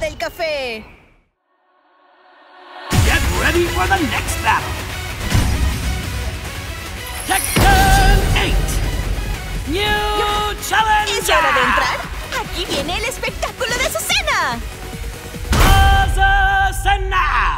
del café. Get ready for the next battle. Tekken 8. New Challenger. ¿Es hora de entrar? Aquí viene el espectáculo de Azucena. Azucena.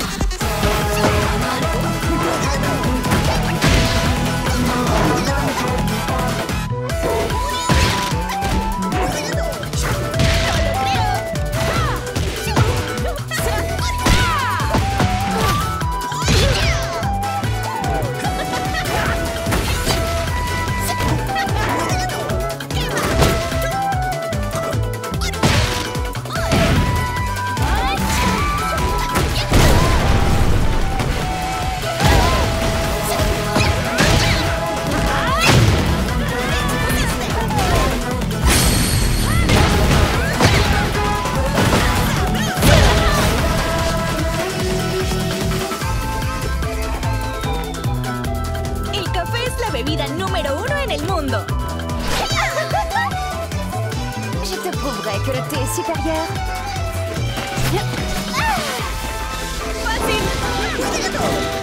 Bebida número 1 en el mundo. Je te prouverai que le thé est supérieur. ¡Fácil!